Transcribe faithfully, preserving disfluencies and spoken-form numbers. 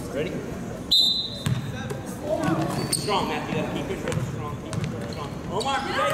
Ready? Strong, Matthew. You gotta keep it real strong. Keep it real strong. Omar,